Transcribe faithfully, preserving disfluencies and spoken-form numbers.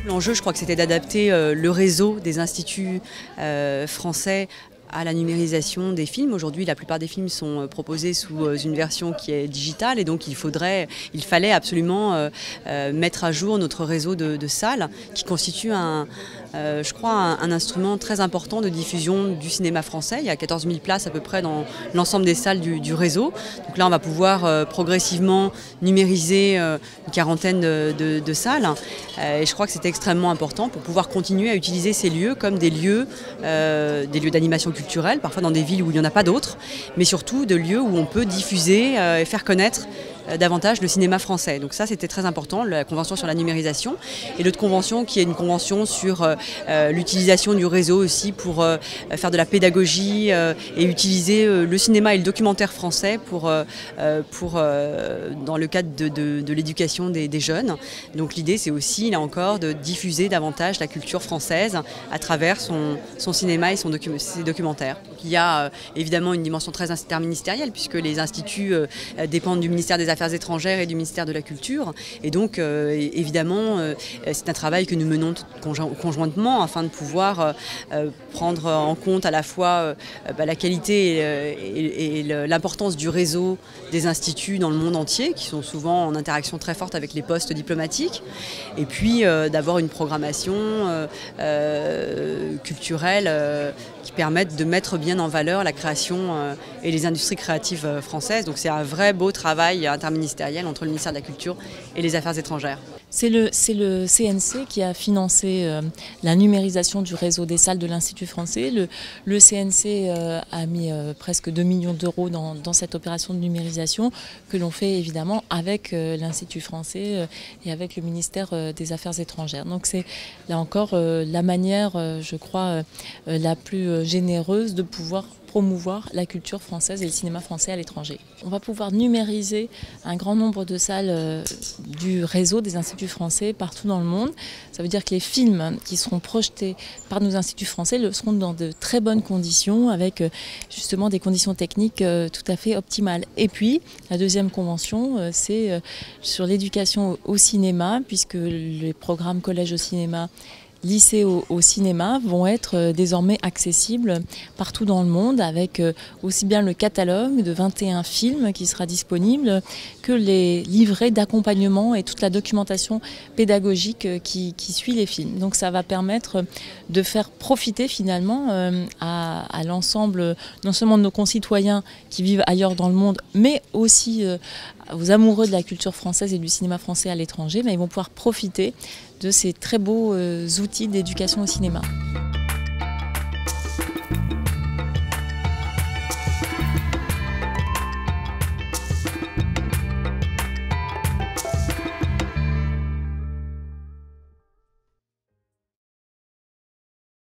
L'enjeu, je crois que c'était d'adapter euh, le réseau des instituts euh, français à la numérisation des films. Aujourd'hui, la plupart des films sont proposés sous une version qui est digitale et donc il faudrait, il fallait absolument euh, euh, mettre à jour notre réseau de, de salles qui constitue un, euh, je crois, un, un instrument très important de diffusion du cinéma français. Il y a quatorze mille places à peu près dans l'ensemble des salles du, du réseau. Donc là, on va pouvoir euh, progressivement numériser euh, une quarantaine de, de, de salles euh, et je crois que c'est extrêmement important pour pouvoir continuer à utiliser ces lieux comme des lieux, euh, des lieux d'animation culturelle, parfois dans des villes où il n'y en a pas d'autres, mais surtout de lieux où on peut diffuser euh, et faire connaître euh, davantage le cinéma français. Donc ça, c'était très important, la convention sur la numérisation. Et l'autre convention qui est une convention sur euh, euh, l'utilisation du réseau aussi pour euh, faire de la pédagogie euh, et utiliser euh, le cinéma et le documentaire français pour, euh, pour, euh, dans le cadre de, de, de l'éducation des, des jeunes. Donc l'idée, c'est aussi, là encore, de diffuser davantage la culture française à travers son, son cinéma et son docu ses documentaires. Il y a euh, évidemment une dimension très interministérielle puisque les instituts euh, dépendent du ministère des Affaires étrangères et du ministère de la Culture et donc euh, évidemment euh, c'est un travail que nous menons conjoint, conjointement afin de pouvoir euh, prendre en compte à la fois euh, bah, la qualité et, et, et l'importance du réseau des instituts dans le monde entier qui sont souvent en interaction très forte avec les postes diplomatiques et puis euh, d'avoir une programmation euh, euh, culturelle euh, qui permette de mettre bien en valeur la création euh, et les industries créatives euh, françaises. Donc c'est un vrai beau travail interministériel entre le ministère de la Culture et les Affaires étrangères. C'est le, c'est le C N C qui a financé euh, la numérisation du réseau des salles de l'Institut français. Le, le C N C euh, a mis euh, presque deux millions d'euros dans, dans cette opération de numérisation que l'on fait évidemment avec euh, l'Institut français euh, et avec le ministère euh, des Affaires étrangères. Donc c'est là encore euh, la manière, euh, je crois, euh, la plus généreuse de pouvoir promouvoir la culture française et le cinéma français à l'étranger. On va pouvoir numériser un grand nombre de salles euh, du réseau des instituts français partout dans le monde. Ça veut dire que les films qui seront projetés par nos instituts français le seront dans de très bonnes conditions avec euh, justement des conditions techniques euh, tout à fait optimales. Et puis la deuxième convention, euh, c'est euh, sur l'éducation au, au cinéma puisque les programmes collège au cinéma lycées au, au cinéma vont être euh, désormais accessibles partout dans le monde avec euh, aussi bien le catalogue de vingt et un films qui sera disponible que les livrets d'accompagnement et toute la documentation pédagogique euh, qui, qui suit les films. Donc ça va permettre de faire profiter finalement euh, à, à l'ensemble non seulement de nos concitoyens qui vivent ailleurs dans le monde mais aussi euh, aux amoureux de la culture française et du cinéma français à l'étranger, mais ils vont pouvoir profiter de ces très beaux outils d'éducation au cinéma.